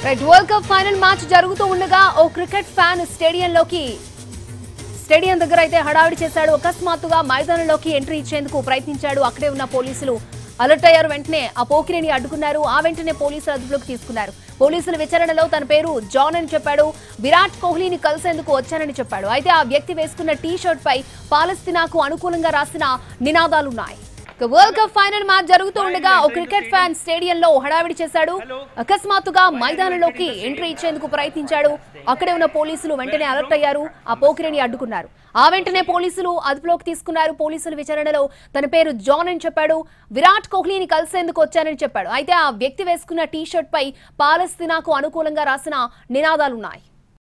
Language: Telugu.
Right world cup final match జరుగుతూ ఉండగా ఓ క్రికెట్ ఫ్యాన్ స్టేడియం దగ్గర అయితే హడావిడి చేశాడు. అకస్మాత్తుగా మైదానంలోకి ఎంట్రీ ఇచ్చేందుకు ప్రయత్నించాడు. అక్కడే ఉన్న పోలీసులు అలర్ట్ అయ్యారు. వెంటనే ఆ పోకిరిని అడ్డుకున్నారు. ఆ వెంటనే పోలీసులు అదుపులోకి తీసుకున్నారు. పోలీసుల విచారణలో తన పేరు జాన్ అని చెప్పాడు. విరాట్ కోహ్లీని కలిసేందుకు వచ్చానని చెప్పాడు. అయితే ఆ వ్యక్తి వేసుకున్న టీ షర్ట్ పై పాలస్తీనాకు అనుకూలంగా రాసిన నినాదాలున్నాయి. వరల్డ్ కప్ ఫైనల్ మ్యాచ్ జరుగుతూ ఉండగా ఓ క్రికెట్ ఫ్యాన్ స్టేడియంలో హడావిడి చేశాడు. అకస్మాత్తుగా మైదానంలోకి ఎంట్రీ ఇచ్చేందుకు ప్రయత్నించాడు. అక్కడే ఉన్న పోలీసులు వెంటనే అలర్ట్ అయ్యారు. ఆ పోకిరిని అడ్డుకున్నారు. ఆ వెంటనే పోలీసులు అదుపులోకి తీసుకున్నారు. పోలీసుల విచారణలో తన పేరు జాన్ అని చెప్పాడు. విరాట్ కోహ్లీని కలిసేందుకు వచ్చానని చెప్పాడు. అయితే ఆ వ్యక్తి వేసుకున్న టీ షర్ట్ పై పాలస్తీనాకు అనుకూలంగా రాసిన నినాదాలున్నాయి.